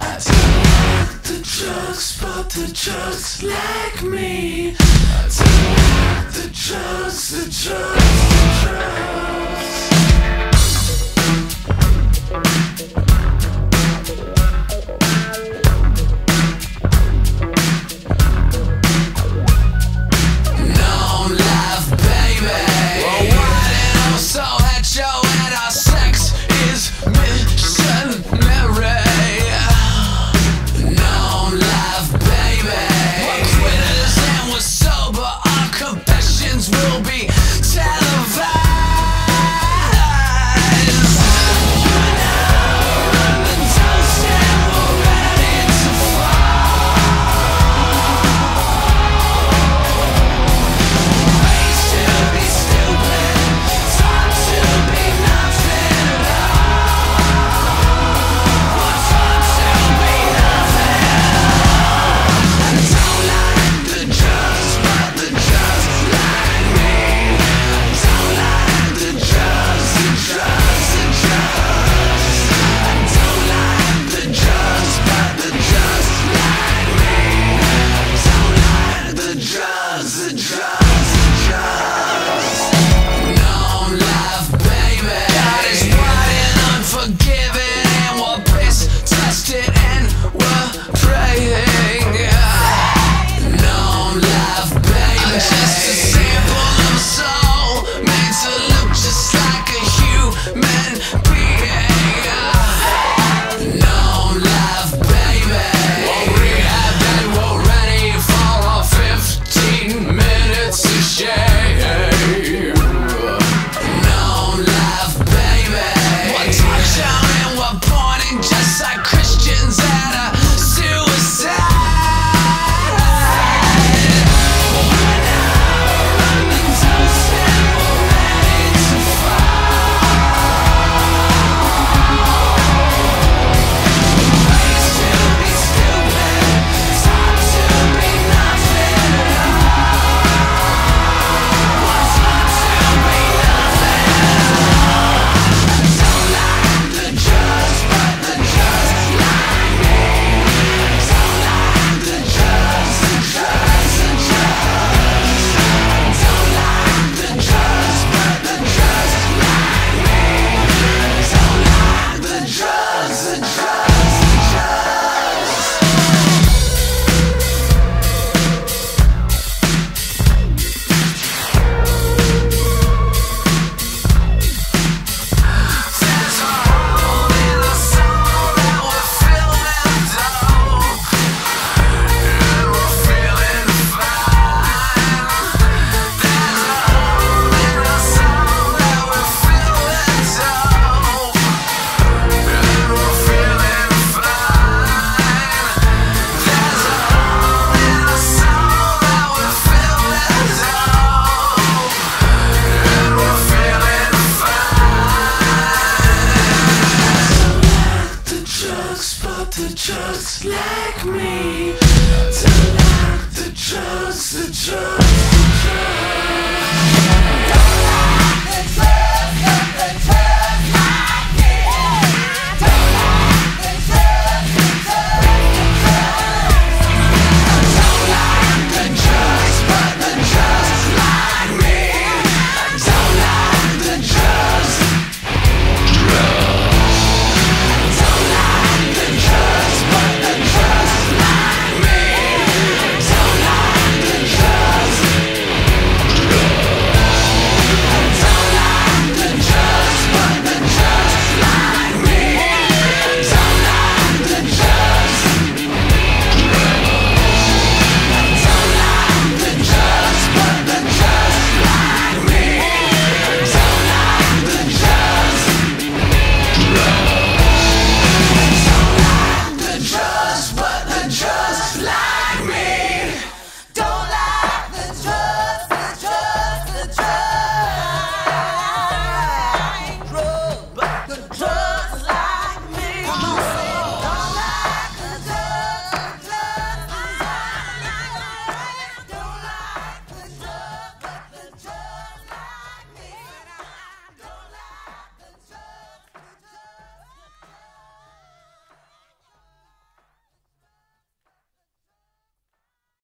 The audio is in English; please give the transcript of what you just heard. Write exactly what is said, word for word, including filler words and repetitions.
I don't like the drugs, but the drugs like me. I don't like the drugs, the drugs, the drugs. Known life, baby. Well, wide and also hetero, and our sex is missionary. Known life, baby. We're quitters and we're sober. Our confessions will be televised. You and I run the toast and we're ready to fall. Ways to be stupid, time to be nothing at all. One time to be nothing at all. I don't like the drugs, but the drugs like me. I don't like the drugs, the drugs, the drugs. I don't like the drugs, but the drugs like me. I don't like the drugs, the drugs, the drugs. Known life, baby. God is wide and unforgiving, and we're piss tested and we're praying. Known life, baby. I'm just a sample of a soul made to look just like a human being. Known life, baby. We'll rehab and we're ready for a fifteen minutes of shame. Known life, baby. We're touchdown and we're pointing just like Christians at a suicide. You and I run the toast and we're ready to fall. Ways to be stupid, time to be nothing at all. One time to be nothing at all. I don't like the drugs, but the drugs like me. I don't like the drugs, the drugs, the drugs. I don't like the drugs, but the drugs like me. I don't like the drugs, the drugs, the drugs. There's a hole in the soul that we're feeling dope, and we're feeling fine. There's a hole in the soul that we're feeling dope, and we're feeling fine. There's a hole in the soul that we're feeling dope, and we're feeling fine. The drugs, but the drugs like me. Don't like the drugs, the drugs, the drugs.